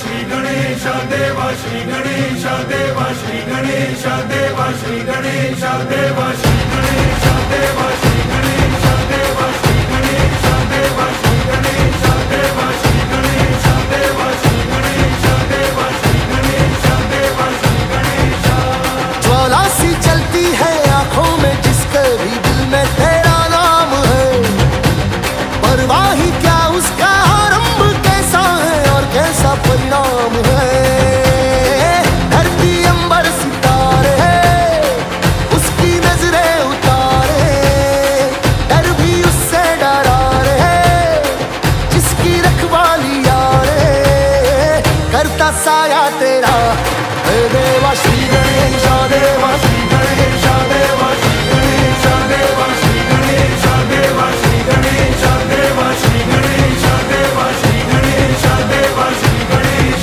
श्री गणेश देवा श्री गणेश देवा श्री गणेश देवा श्री गणेश देवा श्री गणेश देवा श्री गणेश देवा श्री गणेश देवा श्री गणेश देवा श्री गणेश देवा श्री गणेश देवा श्री गणेश देवा श्री गणेश। ज्वाला सी चलती है आंखों में जिसके भी दिल में तेरा नाम है, परवाह ही क्या उसका आरंभ कैसा है और कैसा परिणाम है। धरती अंबर सितारे उसकी नजरें उतारे, डर भी उससे डरा रे जिसकी रखवाली यारे करता साया तेरा हे देवा श्री गणेश देवा श्री गणेश देवा श्री गणेश देवा श्री गणेश देवा श्री गणेश देवा श्री गणेश देवा श्री गणेश देवा श्री गणेश।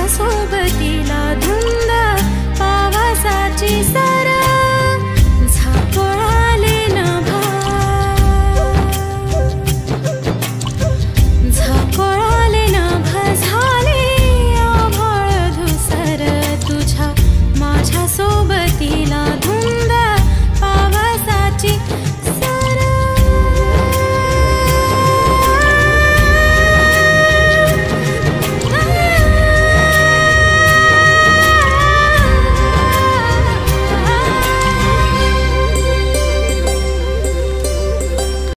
सोबतीला